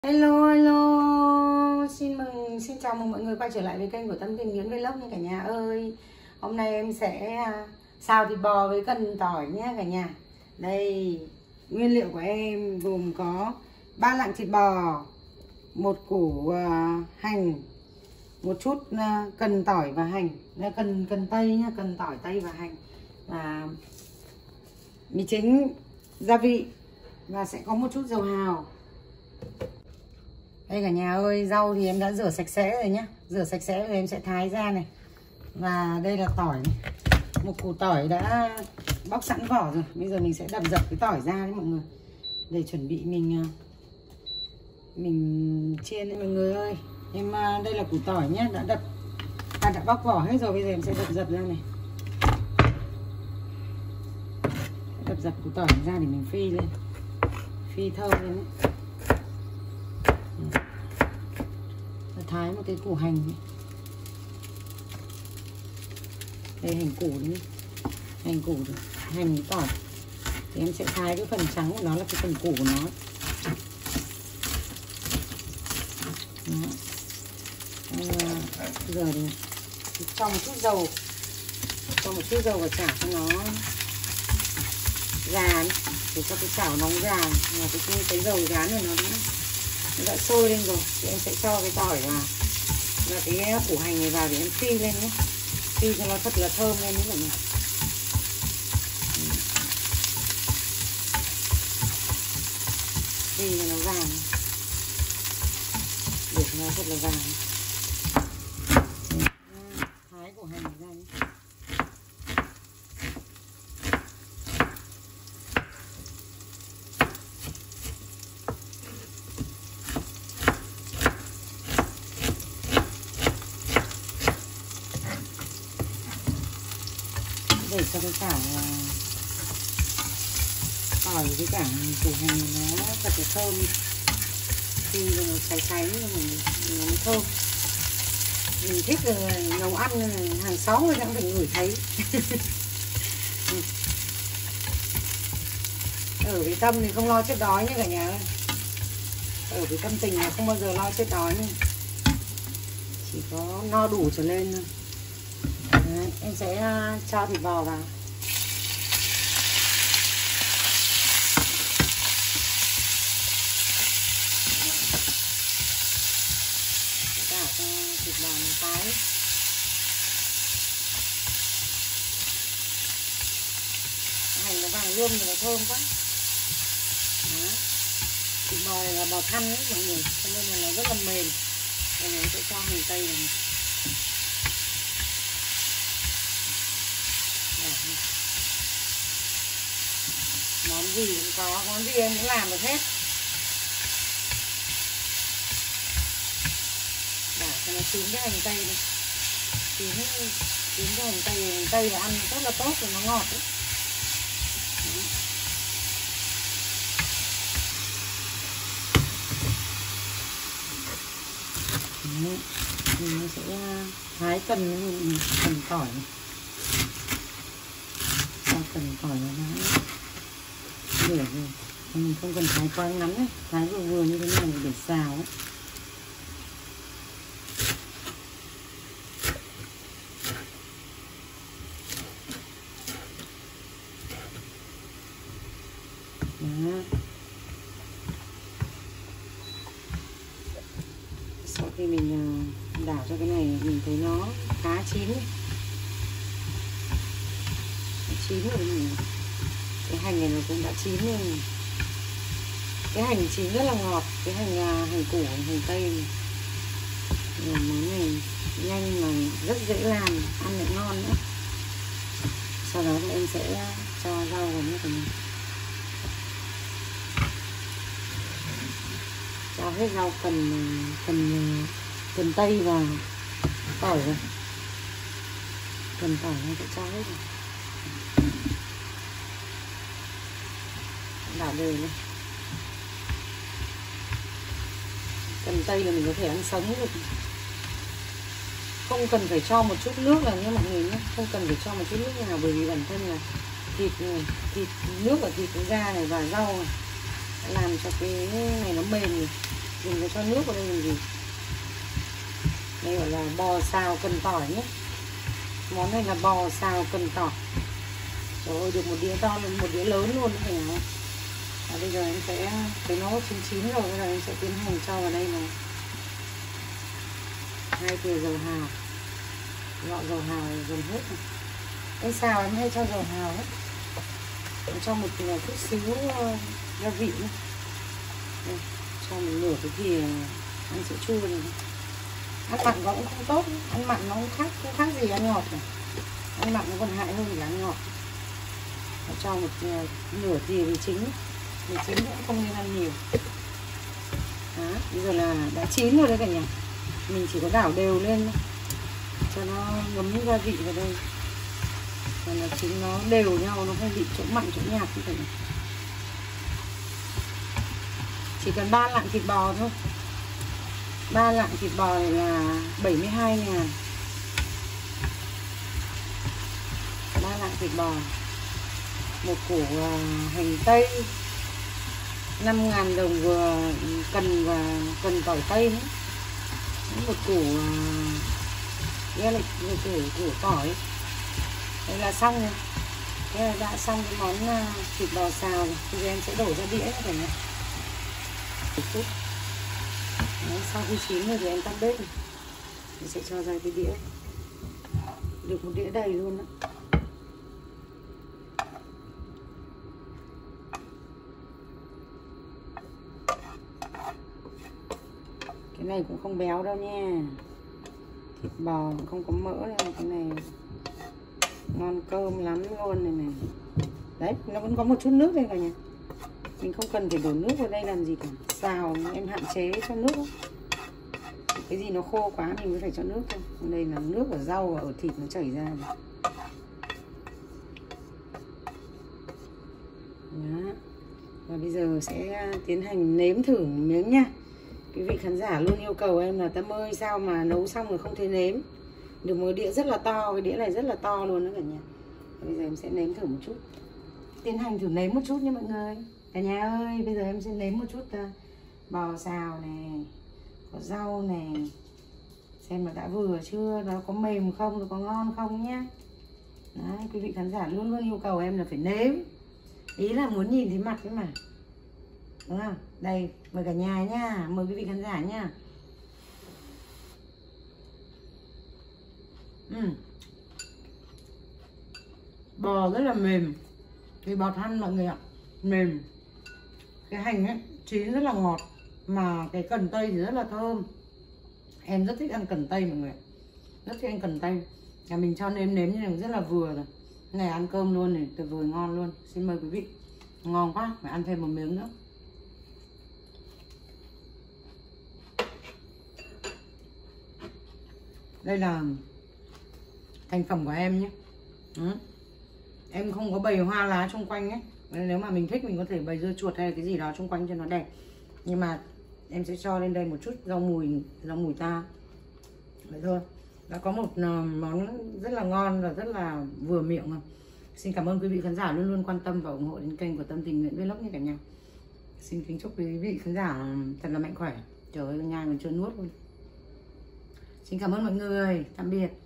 Hello hello, xin chào mừng mọi người quay trở lại với kênh của Tâm Tìm Yến Vlog nha cả nhà ơi. Hôm nay em sẽ xào thịt bò với cần tỏi nhé cả nhà. Đây, nguyên liệu của em gồm có 3 lạng thịt bò, một củ hành, một chút cần tỏi và hành. Đây, cần tây nhá, cần tỏi tây và hành, và mì chính, gia vị, và sẽ có một chút dầu hào. Đây cả nhà ơi, rau thì em đã rửa sạch sẽ rồi nhá. Rửa sạch sẽ rồi em sẽ thái ra này. Và đây là tỏi này. Một củ tỏi đã bóc sẵn vỏ rồi. Bây giờ mình sẽ đập dập cái tỏi ra đấy mọi người, để chuẩn bị mình chiên đấy mọi người ơi. Em đây là củ tỏi nhá, đã bóc vỏ hết rồi. Bây giờ em sẽ đập dập ra này. Đập dập củ tỏi ra để mình phi lên, phi thơm lên đấy. Thái một cái củ hành ấy. Đây hành củ đi, hành củ rồi, hành với tỏi. Thì em sẽ thái cái phần trắng của nó là cái phần củ của nó. Giờ thì cho một chút dầu, vào chảo cho nó già đi, để cho cái chảo nóng già. Và cái dầu rán này nó đã sôi lên rồi thì em sẽ cho cái tỏi vào và cái củ hành này vào để em phi lên nhé, phi cho nó thật là thơm lên đấy mọi người. Phi cho nó vàng, để cho nó thật là vàng. Thái củ hành ra nhé. Để cho cái chảo tỏi với cả củ hành nó thật là thơm, khi nó cháy nó thơm. Mình thích nấu ăn hàng xóm người ta cũng phải ngửi thấy. Ở với Tâm thì không lo chết đói nhé cả nhà ơi. Ở với Tâm Tình là không bao giờ lo chết đói nữa, chỉ có no đủ trở lên thôi. Đấy, em sẽ cho thịt bò vào. Đảo cho thịt bò nó tái. Hành nó vàng rươm thì nó thơm quá. Đó. Thịt bò này là bò thăn ấy mọi người, cho nên là nó rất là mềm. Bây giờ em sẽ cho hành tây này. Món gì cũng có, món gì em cũng làm được hết. Đảo cho nó chín cái hành tây này. Chín cái hành tây là ăn rất là tốt, rồi nó ngọt đấy. Mình sẽ thái cần tỏi này. Cần tỏi nó để rồi, mình không cần thái quá ngắn ấy, thái vừa vừa như thế này để xào ấy. Đó. Sau khi mình đảo cho cái này mình thấy nó khá chín ấy. Chín rồi mình. Cái hành này nó cũng đã chín rồi. Cái hành chín rất là ngọt. Cái hành củ, hành tây này. Món này nhanh mà rất dễ làm, ăn lại ngon nữa. Sau đó thì em sẽ cho rau vào nữa. Cho hết rau cần tây và tỏi rồi. Cần tỏi nó sẽ cho hết rồi. Đảo đều lên. Cần tây là mình có thể ăn sống được, không cần phải cho một chút nước nào nhé mọi người nhé, không cần phải cho một chút nước nào, bởi vì bản thân là thịt nước ở thịt cũng ra này và rau này làm cho cái này nó mềm này. Đừng có cho nước vào đây làm gì. Đây gọi là bò xào cần tỏi nhé. Món này là bò xào cần tỏi. Trời ơi, được một đĩa to, một đĩa lớn luôn phải không? Và bây giờ em sẽ thấy nó chín rồi, bây giờ em sẽ tiến hành cho vào đây này 2 thìa dầu hào. Gọ dầu hào dần hết này. Cái xào em hay cho dầu hào hết. Em cho một chút xíu gia vị nữa. Đây, cho một nửa cái thìa ăn sữa chua này. Ăn mặn nó cũng không tốt, ăn mặn nó không khác gì ăn ngọt này. Ăn mặn nó còn hại hơn là ăn ngọt. Và cho một nửa thìa mì chính. Mì chính cũng không nên ăn nhiều. Đó, bây giờ là đã chín rồi đấy cả nhà. Mình chỉ có đảo đều lên thôi, cho nó ngấm gia vị vào đây. Và là trứng nó đều nhau, nó không bị chỗ mặn chỗ nhạt như thế này. Chỉ cần 3 lạng thịt bò thôi. 3 lạng thịt bò này là 72.000. 3 lạng thịt bò. Một củ hành tây 5.000 đồng vừa cần, và cần tỏi tây nữa. Một củ đây là củ tỏi. Đây là xong rồi. Thế là đã xong cái món thịt bò xào rồi. Bây giờ em sẽ đổ ra đĩa nữa cả nhà. Sau khi chín rồi thì em tắt bếp này. Mình sẽ cho ra cái đĩa. Được một đĩa đầy luôn đó. Cái này cũng không béo đâu nha. Thịt bò không có mỡ đâu. Cái này ngon cơm lắm luôn này này. Đấy, nó vẫn có một chút nước đây cả nhà. Mình không cần phải đổ nước vào đây làm gì cả. Xào em hạn chế cho nước. Cái gì nó khô quá mình mới phải cho nước thôi. Đây là nước ở rau và ở thịt nó chảy ra rồi. Đó. Và bây giờ sẽ tiến hành nếm thử miếng nha. Quý vị khán giả luôn yêu cầu em là Tâm ơi sao mà nấu xong rồi không thấy nếm. Được một đĩa rất là to, cái đĩa này rất là to luôn đó cả nhà. Bây giờ em sẽ nếm thử một chút. Tiến hành thử nếm một chút nha mọi người. Cả nhà ơi, bây giờ em sẽ nếm một chút bò xào này, có rau này. Xem mà đã vừa chưa, nó có mềm không, nó có ngon không nhá. Đấy, quý vị khán giả luôn luôn yêu cầu em là phải nếm. Ý là muốn nhìn thấy mặt đấy mà. Đúng không? Đây, mời cả nhà nha, mời quý vị khán giả nha. Bò rất là mềm. Thì bò thăn mọi người ạ, mềm. Cái hành ấy chín rất là ngọt, mà cái cần tây thì rất là thơm. Em rất thích ăn cần tây mọi người, rất thích ăn cần tây. Nhà mình cho nếm như này rất là vừa rồi. Cái này ăn cơm luôn này, tuyệt vời ngon luôn. Xin mời quý vị. Ngon quá, phải ăn thêm một miếng nữa. Đây là thành phẩm của em nhé. Em không có bày hoa lá xung quanh ấy. Nếu mà mình thích mình có thể bày dưa chuột hay là cái gì đó xung quanh cho nó đẹp. Nhưng mà em sẽ cho lên đây một chút rau mùi ta. Vậy thôi. Đã có một món rất là ngon và rất là vừa miệng rồi. Xin cảm ơn quý vị khán giả luôn luôn quan tâm và ủng hộ đến kênh của Tâm Tình Nguyện Vlog nha cả nhà. Xin kính chúc quý vị khán giả thật là mạnh khỏe. Trời ơi, nhai mà chưa nuốt luôn. Xin cảm ơn mọi người. Tạm biệt.